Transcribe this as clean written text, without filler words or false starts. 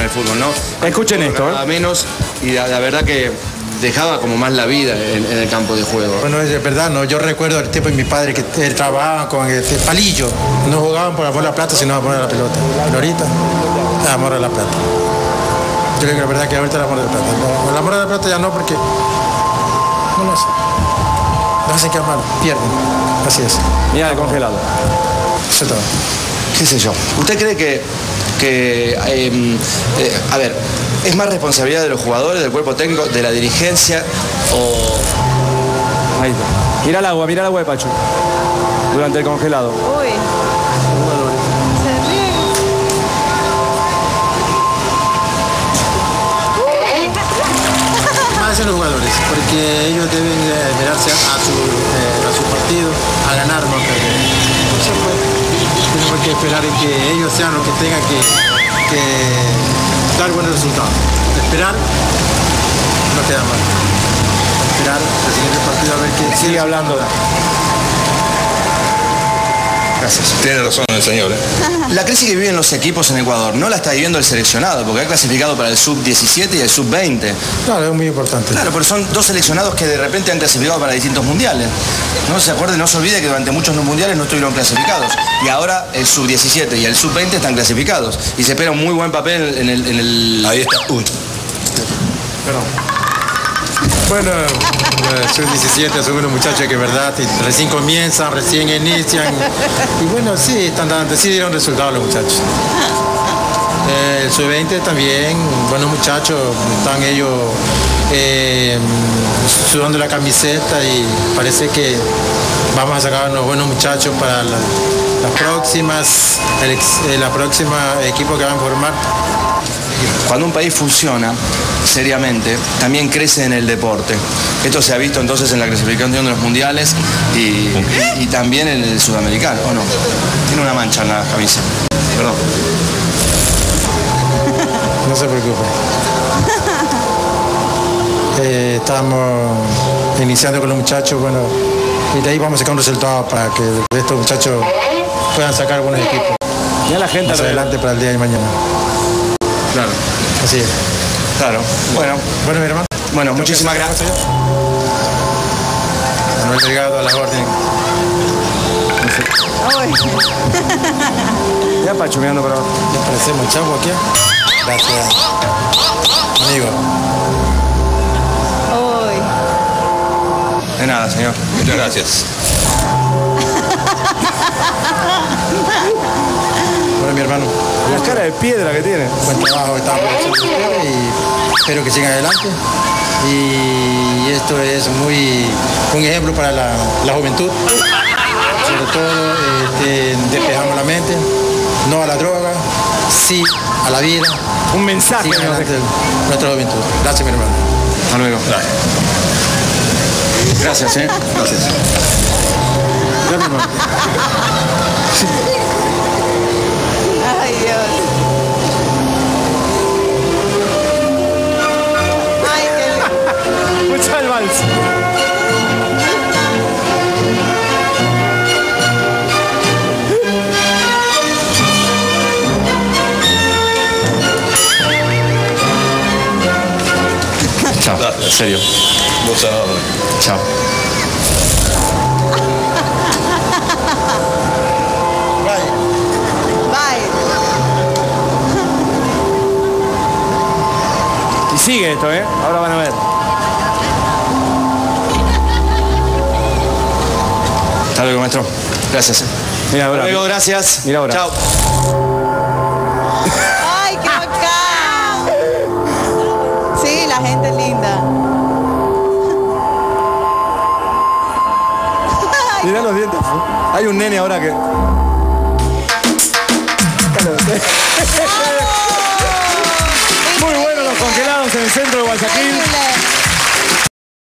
el fútbol, ¿no? Escuchen esto, A menos, y la verdad que dejaba como más la vida en el campo de juego. Bueno, es verdad, ¿no? Yo recuerdo el tiempo de mi padre que trabajaban con el palillo. No jugaban por amor a la plata, sino por amor a la pelota. Pero ahorita, amor a la plata. Yo creo que la verdad que ahorita el amor a la plata. No, el amor a la plata ya no, porque no lo hacen. No hacen que mal, pierden. Así es. Mira el congelado. Eso es todo. ¿Qué sé yo? ¿Usted cree a ver, es más responsabilidad de los jugadores, del cuerpo técnico, de la dirigencia o...? Ahí está. Mira el agua de Pachu. Durante el congelado. Uy. Se ríe. Más en los jugadores, porque ellos deben mirarse a su partido, a ganar, no a perder. No se puede. Tenemos que esperar en que ellos sean los que tengan que dar buenos resultados. Esperar no queda mal. Esperar el siguiente partido a ver qué sigue hablando. Gracias. Tiene razón el señor, ¿eh? La crisis que viven los equipos en Ecuador no la está viviendo el seleccionado, porque ha clasificado para el sub-17 y el sub-20. Claro, es muy importante. Claro, pero son dos seleccionados que de repente han clasificado para distintos mundiales. No se acuerde, no se olvide que durante muchos mundiales no estuvieron clasificados. Y ahora el sub-17 y el sub-20 están clasificados. Y se espera un muy buen papel en el... Ahí está. Uy. Perdón. Bueno, sub-17 son unos muchachos que verdad recién comienzan, recién inician. Y bueno, sí, sí dieron resultados los muchachos. El sub-20 también, buenos muchachos, están ellos sudando la camiseta y parece que vamos a sacar unos buenos muchachos para las próximas, la próxima equipo que van a formar. Cuando un país funciona seriamente, también crece en el deporte. Esto se ha visto entonces en la clasificación de los mundiales y también en el sudamericano, ¿o no? Tiene una mancha en la camisa. Perdón. No se preocupe. Estamos iniciando con los muchachos, bueno, y de ahí vamos a sacar un resultado para que estos muchachos puedan sacar buenos equipos. Mira la gente más adelante para el día de mañana. Claro. Así es. Claro. Bueno, mi hermano. Bueno, muchísimas gracias. Manuel Delgado a la orden. Ya Pachu mirando para abajo. ¿Le parecemos chavo aquí? Gracias. Amigo. Uy. De nada, señor. Muchas gracias. Bueno, mi hermano. La cara de piedra que tiene. Buen trabajo estamos haciendo ustedes y espero que sigan adelante. Y esto es un ejemplo para la juventud. Sobre todo despejamos la mente, no a la droga, sí a la vida. Un mensaje. Sigan adelante nuestra juventud. Gracias, mi hermano. Hasta luego. Gracias, ¿eh? Gracias. Gracias, mi hermano. Ay, Dios. Ay, qué lindo. Escucha el vals. Chao. En serio. Vos sabés. Chao. Bye. Y sigue esto, ¿eh? Ahora van a ver. Hasta luego, maestro. Gracias. Mira ahora. Hasta luego, gracias. Mira ahora. Chao. Ay, qué bacán. Sí, la gente es linda. Mirá los dientes. Hay un nene ahora que... Muy bueno los congelados en el centro de Guayaquil. Increíble.